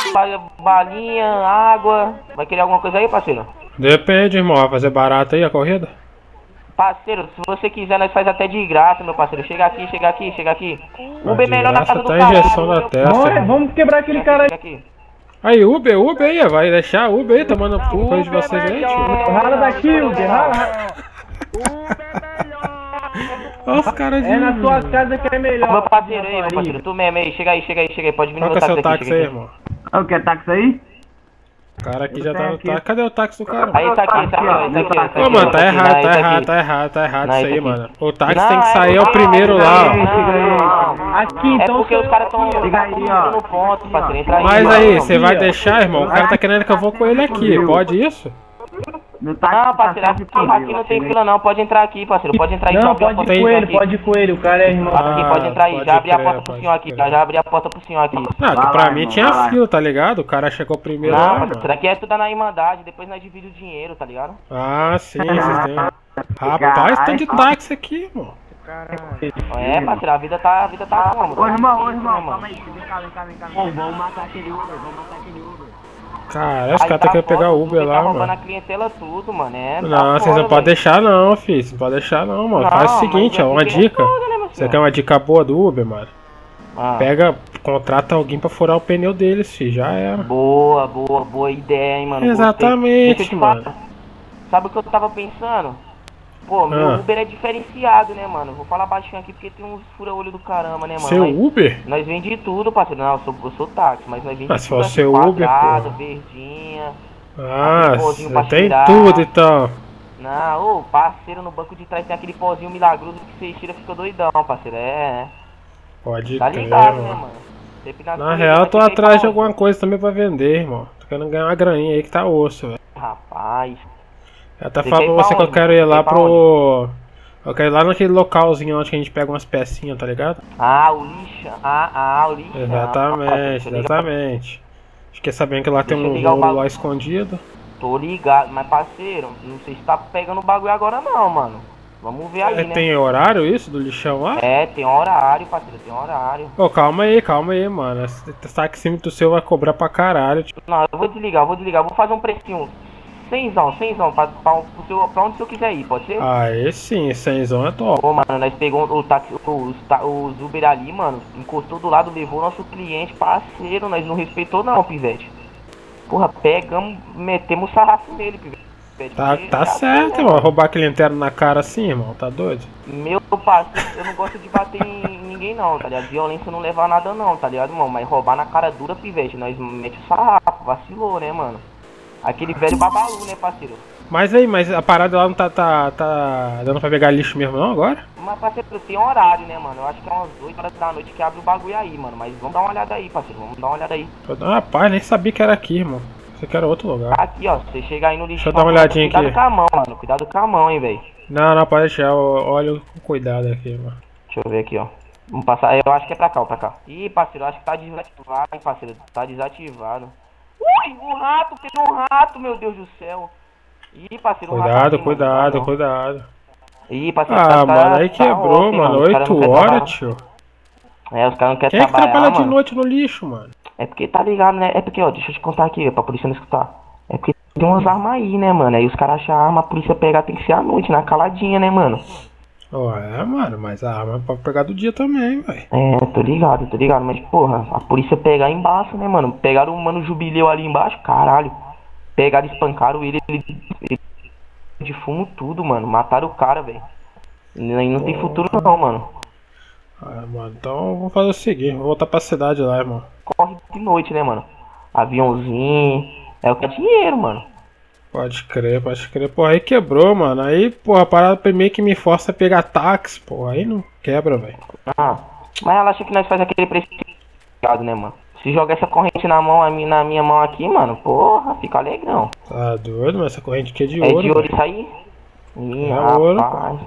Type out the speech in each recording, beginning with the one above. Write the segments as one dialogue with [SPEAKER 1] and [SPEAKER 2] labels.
[SPEAKER 1] balinha, água. Vai querer alguma coisa aí, parceiro?
[SPEAKER 2] Depende, irmão. Vai fazer barato aí a corrida?
[SPEAKER 1] Parceiro, se você quiser, nós faz até de graça, meu parceiro. Chega aqui, chega aqui, chega aqui. Uber melhor na casa do
[SPEAKER 2] tá
[SPEAKER 1] caralho.
[SPEAKER 2] injeção na testa.
[SPEAKER 3] Vamos quebrar aquele cara aí.
[SPEAKER 2] Aí, Uber aí, vai deixar Uber aí, tomando coisa de vocês aí, tio.
[SPEAKER 3] Rala daqui, Uber, rala.
[SPEAKER 2] Olha os caras de...
[SPEAKER 3] É na sua casa que é melhor.
[SPEAKER 1] Meu parceiro aí, meu parceiro. Tu mesmo aí, chega aí, pode vir no
[SPEAKER 2] Qual
[SPEAKER 1] meu
[SPEAKER 2] que é seu
[SPEAKER 1] táxi
[SPEAKER 2] táxi aí, irmão?
[SPEAKER 3] Ah, o que é táxi aí?
[SPEAKER 2] O cara aqui já tá no táxi. Cadê o táxi do cara?
[SPEAKER 1] Aí, tá aqui, ó.
[SPEAKER 2] Ô, mano, tá errado isso aí, mano. O táxi tem que sair é o primeiro lá, ó.
[SPEAKER 3] Aqui, então.
[SPEAKER 1] É porque os caras tão no ponto, parceiro. Entra aí.
[SPEAKER 2] Mas aí, você vai deixar, irmão? O cara tá querendo que eu vou com ele aqui, pode isso?
[SPEAKER 1] Não, parceiro, aqui não tem fila não, pode entrar aqui, parceiro, pode entrar aí.
[SPEAKER 3] Não, pode ir com ele, o cara é irmão.
[SPEAKER 1] Aqui, pode entrar aí, já abri a porta pro senhor aqui, já abri a porta pro senhor aqui.
[SPEAKER 2] Não, que pra mim tinha fila, tá ligado? O cara chegou primeiro lá,
[SPEAKER 1] Não,
[SPEAKER 2] mano.
[SPEAKER 1] isso daqui é tudo na Irmandade, depois nós dividimos o dinheiro, tá ligado?
[SPEAKER 2] Ah, sim, vocês têm. Rapaz, tá de táxi aqui, irmão.
[SPEAKER 1] É, parceiro, a vida tá como?
[SPEAKER 3] Ô, irmão, calma aí, vem cá. Vamos matar aquele Uber,
[SPEAKER 2] Cara, os caras tá querendo pegar o Uber lá,
[SPEAKER 1] tá roubando
[SPEAKER 2] mano.
[SPEAKER 1] a clientela tudo, mano.
[SPEAKER 2] Não, vocês não podem deixar não, filho. Vocês não podem deixar não, mano. Faz o seguinte, ó, uma dica. Você quer uma dica boa do Uber, mano? Pega, contrata alguém pra furar o pneu deles, filho. Já era.
[SPEAKER 1] Boa ideia, hein, mano.
[SPEAKER 2] Exatamente, mano.
[SPEAKER 1] Sabe o que eu tava pensando? Pô, meu Uber é diferenciado, né, mano? Vou falar baixinho aqui porque tem uns fura-olho do caramba, né, mano?
[SPEAKER 2] Seu Uber?
[SPEAKER 1] Nós vende tudo, parceiro. Não, eu sou táxi, mas nós vendemos
[SPEAKER 2] tudo. Mas se for seu Uber, pô.
[SPEAKER 1] Verdinha.
[SPEAKER 2] Ah, você tem tudo, então.
[SPEAKER 1] Não, ô, parceiro, no banco de trás tem aquele pozinho milagroso que você tira e fica doidão, parceiro.
[SPEAKER 2] Pode
[SPEAKER 1] tá
[SPEAKER 2] crer,
[SPEAKER 1] ligado,
[SPEAKER 2] mano.
[SPEAKER 1] né, mano?
[SPEAKER 2] Na real, eu tô atrás de alguma coisa também pra vender, irmão. Tô querendo ganhar uma graninha aí que tá osso, velho.
[SPEAKER 1] Rapaz.
[SPEAKER 2] Eu até falo pra você que eu quero ir lá pro... Eu quero ir lá naquele localzinho onde a gente pega umas pecinhas, tá ligado?
[SPEAKER 1] O lixa. O lixa.
[SPEAKER 2] Exatamente. Fiquei sabendo que lá tem um rolo lá escondido.
[SPEAKER 1] Tô ligado, mas parceiro, não sei se tá pegando o bagulho agora não, mano. Vamos ver aí, né?
[SPEAKER 2] Tem horário isso do lixão lá?
[SPEAKER 1] Tem horário, parceiro, tem horário.
[SPEAKER 2] Ô, calma aí, mano. Esse taxímetro seu vai cobrar pra caralho. Tipo.
[SPEAKER 1] Não, eu vou desligar, vou fazer um precinho. 100zão, pra onde o senhor quiser ir, pode ser?
[SPEAKER 2] Aí sim, 100zão é top.
[SPEAKER 1] Pô, mano, nós pegamos o táxi, os Uber ali, mano, encostou do lado, levou nosso cliente, parceiro, nós não respeitou não, pivete. Porra, pegamos, metemos o sarrafo nele, pivete.
[SPEAKER 2] Tá certo, mano, roubar clientela na cara assim, irmão, tá doido?
[SPEAKER 1] Meu parceiro, eu não gosto de bater em ninguém não, tá ligado? Violência não leva a nada não, tá ligado, irmão? Mas roubar na cara dura, pivete, nós mete o sarrafo, vacilou, né, mano? Aquele velho babalu, né, parceiro?
[SPEAKER 2] Mas a parada lá não tá dando pra pegar lixo mesmo não agora?
[SPEAKER 1] Mas, parceiro, tem horário, né, mano? Eu acho que é umas 8 horas da noite que abre o bagulho aí, mano. Mas vamos dar uma olhada aí, parceiro, vamos dar uma olhada aí.
[SPEAKER 2] Rapaz, nem sabia que era aqui, irmão. Você quer outro lugar.
[SPEAKER 1] Aqui, ó, você chega aí no lixo.
[SPEAKER 2] Deixa eu dar uma olhadinha aqui.
[SPEAKER 1] Cuidado com a mão, mano, cuidado com a mão, hein, velho.
[SPEAKER 2] Não, pode deixar, olha com cuidado aqui, mano.
[SPEAKER 1] Deixa eu ver aqui, ó. Vamos passar, eu acho que é pra cá, Ih, parceiro, eu acho que tá desativado, hein, parceiro. Tá desativado. Ui, um rato, pegou um rato, meu Deus do céu. Ih, parceiro,
[SPEAKER 2] Cuidado.
[SPEAKER 1] Ih, parceiro,
[SPEAKER 2] mano, aí quebrou, mano. 8 horas, tio.
[SPEAKER 1] Os caras não querem
[SPEAKER 2] trabalhar,
[SPEAKER 1] trabalhar,
[SPEAKER 2] que trabalha de noite no lixo, mano?
[SPEAKER 1] É porque tá ligado, né? É porque, ó, deixa eu te contar aqui, pra polícia não escutar. É porque tem umas armas aí, né, mano? Aí os caras acham a arma, a polícia pegar tem que ser à noite, na caladinha, né, mano?
[SPEAKER 2] Mano, mas a arma pode pegar do dia também, velho.
[SPEAKER 1] Tô ligado, mas, porra, a polícia pegar embaixo, né, mano? Pegaram o mano Jubileu ali embaixo, caralho. Pegaram, espancaram ele de fumo tudo, mano. Mataram o cara, velho. Não tem futuro não, mano.
[SPEAKER 2] Mano, então vamos fazer o seguinte, vou voltar pra cidade lá, irmão.
[SPEAKER 1] Corre de noite, né, mano? Aviãozinho, é o que é dinheiro, mano.
[SPEAKER 2] Pode crer. Porra, aí quebrou, mano. Aí, porra, a parada meio que me força a pegar táxi, porra. Aí não quebra, velho.
[SPEAKER 1] Mas ela acha que nós faz aquele preço, né, mano? Se jogar essa corrente na minha mão aqui, mano, porra, fica legal.
[SPEAKER 2] Tá doido, mas essa corrente aqui é de ouro.
[SPEAKER 1] É de ouro isso aí? Ih, rapaz.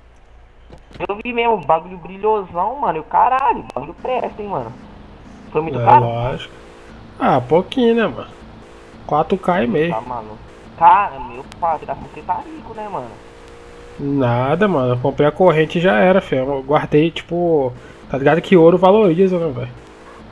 [SPEAKER 1] Eu vi mesmo, bagulho brilhosão, mano. E o caralho, bagulho presta, hein, mano. Foi muito caro?
[SPEAKER 2] Lógico. Pouquinho, né, mano? 4K e meio.
[SPEAKER 1] Tá, mano. Cara, meu pai, você tá rico, né, mano?
[SPEAKER 2] Nada, mano. Eu comprei a corrente e já era, filho. Eu guardei, tipo... Tá ligado que ouro valoriza, né, velho?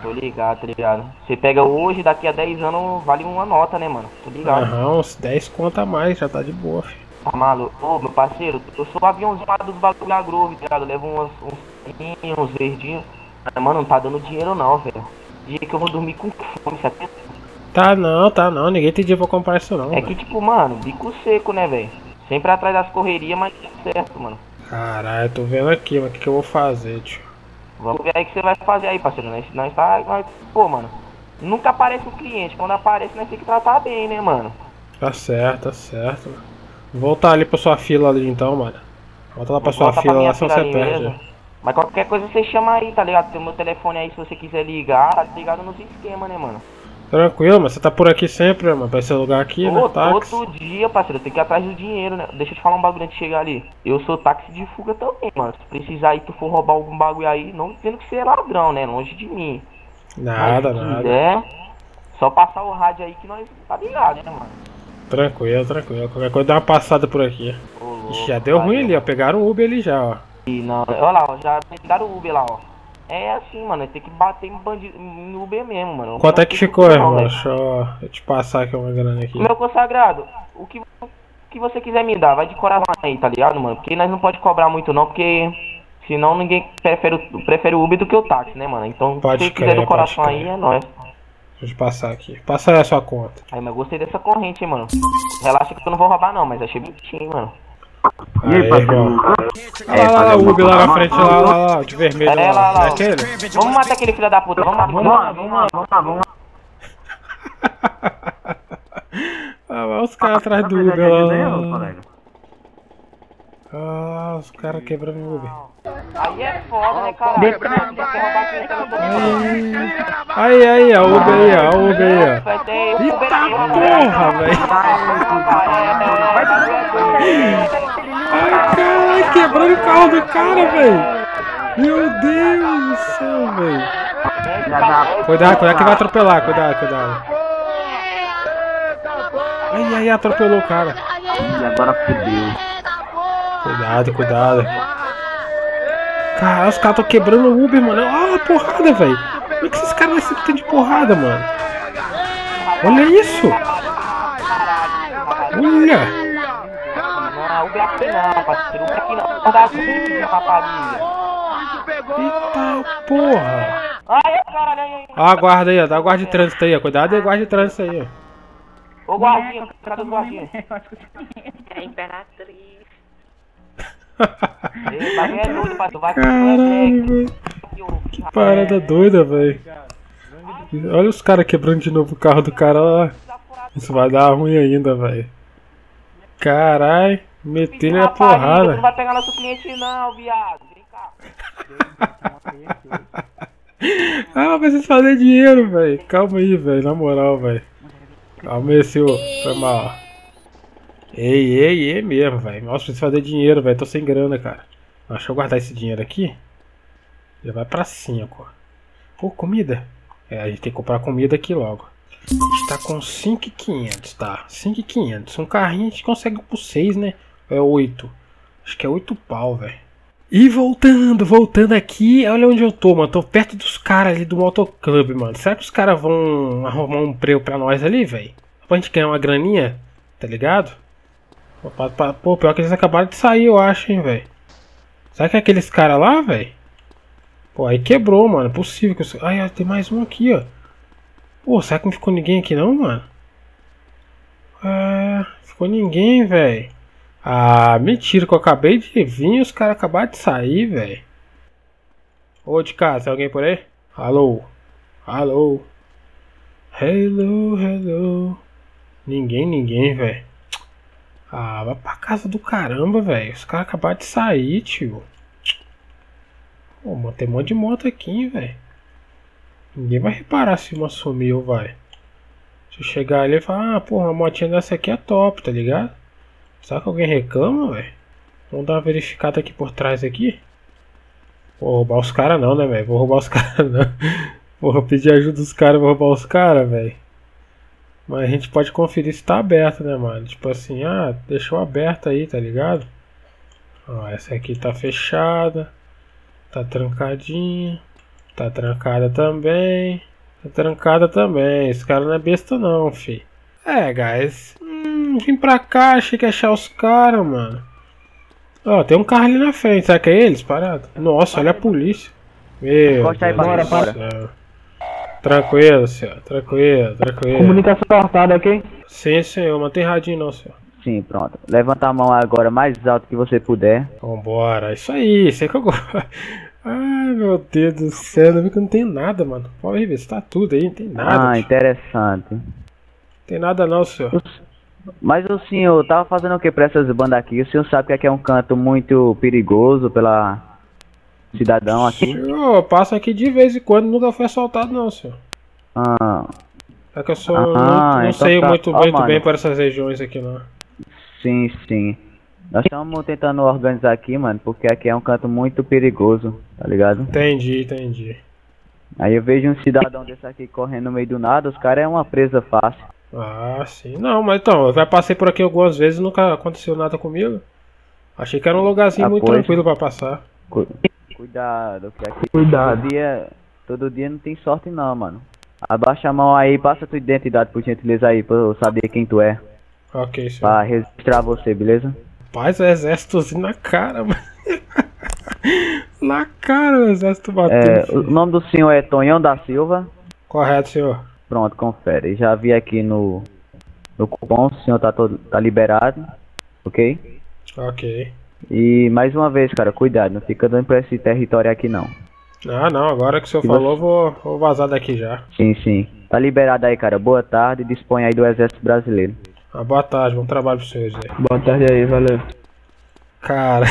[SPEAKER 1] Tô ligado, tô ligado. Você pega hoje, daqui a 10 anos vale uma nota, né, mano? Tô ligado.
[SPEAKER 2] Aham, uns 10 conta a mais, já tá de boa, filho.
[SPEAKER 1] Tá maluco? Ô, meu parceiro, eu sou o aviãozinho lá dos bagulho da Grove, tá ligado? Eu levo uns verdinhos. Mas, mano, não tá dando dinheiro não, velho. Dia que eu vou dormir com fome, sabe?
[SPEAKER 2] Tá não, ninguém tem dinheiro pra comprar isso não.
[SPEAKER 1] É que tipo, mano, bico seco, né, velho? Sempre atrás das correrias, mas tá certo, mano.
[SPEAKER 2] Caralho, tô vendo aqui, mas o que eu vou fazer, tio?
[SPEAKER 1] Vamos ver aí o que você vai fazer aí, parceiro. Pô, mano, nunca aparece o cliente. Quando aparece, nós tem que tratar bem, né, mano?
[SPEAKER 2] Tá certo, mano. Vou voltar ali pra sua fila ali então, mano. Volta lá pra sua fila lá, senão você perde.
[SPEAKER 1] Mas qualquer coisa você chama aí, tá ligado? Tem o meu telefone aí se você quiser ligar, tá ligado nos esquemas, né, mano?
[SPEAKER 2] Tranquilo, mas você tá por aqui sempre, mano, pra esse lugar aqui, né? Táxi.
[SPEAKER 1] Todo dia, parceiro, tem que ir atrás do dinheiro, né? Deixa eu te falar um bagulho antes de chegar ali. Eu sou táxi de fuga também, mano. Se precisar aí, tu for roubar algum bagulho aí, não dizendo que você é ladrão, né? Longe de mim.
[SPEAKER 2] Nada.
[SPEAKER 1] Só passar o rádio aí que nós tá ligado, né, mano?
[SPEAKER 2] Tranquilo. Qualquer coisa dá uma passada por aqui. Ixi, já deu ruim ali, ó. Pegaram o Uber ali já, ó.
[SPEAKER 1] Não, olha lá, ó, já pegaram o Uber lá, ó. É assim, mano, tem que bater em bandido no Uber mesmo, mano.
[SPEAKER 2] Quanto é que ficou, irmão? Deixa eu te passar aqui uma grana aqui.
[SPEAKER 1] Meu consagrado, o que você quiser me dar, vai de coração aí, tá ligado, mano? Porque nós não pode cobrar muito não, porque senão ninguém prefere o Uber do que o táxi, né, mano? Então, se você quiser do coração aí, é nóis.
[SPEAKER 2] Deixa eu te passar aqui. Passa aí a sua conta.
[SPEAKER 1] Aí, mas eu gostei dessa corrente, hein, mano. Relaxa que eu não vou roubar não, mas achei bonitinho, mano.
[SPEAKER 2] E aí, irmão? Olha lá, o Uber lá na frente, lá, de vermelho.
[SPEAKER 1] Lá.
[SPEAKER 2] Aquele?
[SPEAKER 1] Vamos matar aquele filho da puta, vamos lá.
[SPEAKER 2] Olha os caras atrás do Uber lá. Ah, os caras quebrando o Uber.
[SPEAKER 1] Aí é foda, né, caralho?
[SPEAKER 2] Aí, a Uber aí, ó. Eita porra, velho. Ai, caralho, quebrando o carro do cara, velho. Meu Deus do céu, velho. Cuidado que vai atropelar, cuidado. Ai, atropelou o cara.
[SPEAKER 3] E agora fudeu.
[SPEAKER 2] Cuidado. Cara, os caras tão quebrando o Uber, mano. Olha a porrada, velho. Como é que esses caras sempre tem de porrada, mano? Olha isso. Olha.
[SPEAKER 1] Não, Uber aqui não, parceiro. Uber aqui não. Dá de rapariga.
[SPEAKER 2] Eita porra.
[SPEAKER 1] Ai, caralho, aí.
[SPEAKER 2] Ó a guarda aí, ó. Dá a guarda de trânsito aí, ó. Cuidado aí, guarda de trânsito aí, ó.
[SPEAKER 1] Ô, guardinha, cadê os guardinhas?
[SPEAKER 4] É a Imperatriz.
[SPEAKER 2] Caralho, velho. Que parada doida, velho. Olha os caras quebrando de novo o carro do cara lá. Isso vai dar ruim ainda, velho. Caralho, metendo a porrada.
[SPEAKER 1] Não vai pegar nosso cliente não, viado. Vem cá.
[SPEAKER 2] Ah, mas vocês fazem dinheiro, velho. Calma aí, velho. Na moral, velho. Calma aí, senhor. Foi mal. Ei mesmo, velho. Nossa, preciso fazer dinheiro, velho. Tô sem grana, cara. Deixa eu guardar esse dinheiro aqui. Já vai pra 5. Pô, comida. A gente tem que comprar comida aqui logo. A gente tá com 5.500, tá? 5.500. Um carrinho a gente consegue por 6, né? É 8. Acho que é 8 pau, velho. E voltando aqui, olha onde eu tô, mano. Tô perto dos caras ali do motoclube, mano. Será que os caras vão arrumar um emprego pra nós ali, velho? Pra gente ganhar uma graninha, tá ligado? Pô, pior que eles acabaram de sair, eu acho, hein, velho. Será que é aqueles caras lá, velho? Pô, aí quebrou, mano. É possível que eu... Ai, tem mais um aqui, ó. Pô, será que não ficou ninguém aqui não, mano? Ficou ninguém, velho. Ah, mentira que eu acabei de vir e os caras acabaram de sair, velho. Ô, de casa, tem alguém por aí? Alô? Hello. Ninguém, velho. Ah, vai pra casa do caramba, velho. Os caras acabaram de sair, tio. Pô, mano, tem um monte de moto aqui, velho. Ninguém vai reparar se uma sumiu, vai. Se eu chegar ali e falar, porra, uma motinha dessa aqui é top, tá ligado? Será que alguém reclama, velho? Vamos dar uma verificada aqui por trás aqui. Vou roubar os caras não, né, velho? Vou roubar os caras não. Porra, pedir ajuda dos caras, vou roubar os caras, velho. Mas a gente pode conferir se tá aberto, né, mano? Tipo assim, deixou aberto aí, tá ligado? Ó, essa aqui tá fechada. Tá trancadinha. Tá trancada também. Tá trancada também. Esse cara não é besta não, fi. É, guys. Vim pra cá, achei que ia achar os caras, mano. Ó, tem um carro ali na frente. Será que é eles? Parado. Nossa, olha a polícia. Meu
[SPEAKER 5] Encosta aí,
[SPEAKER 2] Deus
[SPEAKER 5] bora,
[SPEAKER 2] do
[SPEAKER 5] bora.
[SPEAKER 2] céu. Tranquilo, senhor. Tranquilo, tranquilo.
[SPEAKER 5] Comunicação cortada, ok?
[SPEAKER 2] Sim, senhor. Não tem radinho não, senhor.
[SPEAKER 5] Sim, pronto. Levanta a mão agora mais alto que você puder.
[SPEAKER 2] Vambora. Isso aí. Isso aí que eu gosto. Ai, meu Deus do céu. Não vi que não tem nada, mano. Pode ver se tá tudo aí. Não tem nada.
[SPEAKER 5] Ah,
[SPEAKER 2] tio.
[SPEAKER 5] interessante.
[SPEAKER 2] Não tem nada não, senhor.
[SPEAKER 5] Mas o senhor tava fazendo o que pra essas bandas aqui? O senhor sabe que aqui é um canto muito perigoso pela cidadão aqui?
[SPEAKER 2] Senhor, passa aqui de vez em quando. Nunca foi assaltado não, senhor.
[SPEAKER 5] Ah,
[SPEAKER 2] É que eu sou
[SPEAKER 5] Ah,
[SPEAKER 2] não
[SPEAKER 5] então
[SPEAKER 2] sei
[SPEAKER 5] tá.
[SPEAKER 2] muito
[SPEAKER 5] Ó, mano.
[SPEAKER 2] bem para essas regiões aqui não.
[SPEAKER 5] sim, sim. Nós estamos tentando organizar aqui, mano, porque aqui é um canto muito perigoso, tá ligado?
[SPEAKER 2] Entendi, entendi.
[SPEAKER 5] Aí eu vejo um cidadão desse aqui correndo no meio do nada, os caras é uma presa fácil.
[SPEAKER 2] Ah, sim. Não, mas então, eu já passei por aqui algumas vezes e nunca aconteceu nada comigo. Achei que era um lugarzinho
[SPEAKER 5] Ah,
[SPEAKER 2] muito
[SPEAKER 5] pois.
[SPEAKER 2] tranquilo pra passar.
[SPEAKER 5] Cuidado, que aqui
[SPEAKER 1] Cuidado.
[SPEAKER 5] todo dia não tem sorte não, mano. Abaixa a mão aí, passa tua identidade por gentileza aí, pra eu saber quem tu é,
[SPEAKER 2] Ok, senhor.
[SPEAKER 5] pra registrar você, beleza?
[SPEAKER 2] Paz, o exércitozinho na cara, mano. Na cara o exército bateu.
[SPEAKER 5] O nome do senhor é Tonhão da Silva.
[SPEAKER 2] Correto, senhor.
[SPEAKER 5] Pronto, confere. Já vi aqui no cupom, o senhor tá liberado, ok?
[SPEAKER 2] Ok.
[SPEAKER 5] E mais uma vez, cara, cuidado, não fica dando pra esse território aqui não.
[SPEAKER 2] Ah, não, agora que o senhor
[SPEAKER 5] Se
[SPEAKER 2] falou, vou vazar daqui já.
[SPEAKER 5] Sim, sim. Tá liberado aí, cara. Boa tarde e dispõe aí do Exército Brasileiro.
[SPEAKER 2] Ah, boa tarde, bom trabalho pra vocês aí.
[SPEAKER 1] Boa tarde aí, valeu.
[SPEAKER 2] Cara.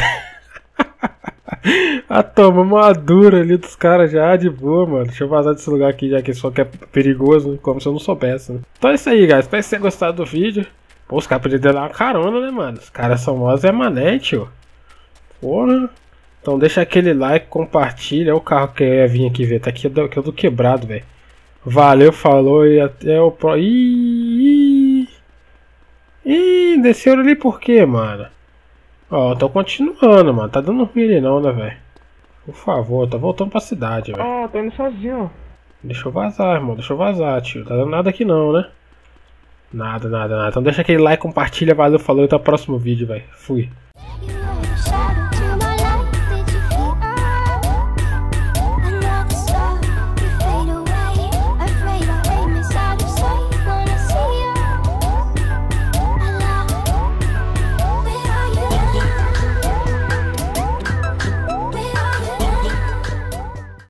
[SPEAKER 2] Toma uma dura ali dos caras já, de boa, mano. Deixa eu vazar desse lugar aqui, já que só que é perigoso, né? Como se eu não soubesse, né? Então é isso aí, guys. Espero que vocês tenham gostado do vídeo. Pô, os caras podiam dar uma carona, né, mano? Os caras são mó Mané, tio. Porra. Então deixa aquele like, compartilha. Olha o carro que eu ia vir aqui ver. Tá aqui que eu do quebrado, velho. Valeu, falou e até o próximo. Ih, desceram ali por quê, mano? Ó, tô continuando, mano. Tá dando ruim ali não, né, velho? Por favor, tá voltando pra cidade, velho.
[SPEAKER 1] Ó, tô indo sozinho.
[SPEAKER 2] Deixa eu vazar, irmão. Deixa eu vazar, tio. Tá dando nada aqui não, né? Nada. Então deixa aquele like, compartilha. Valeu, falou. Até o próximo vídeo, velho. Fui.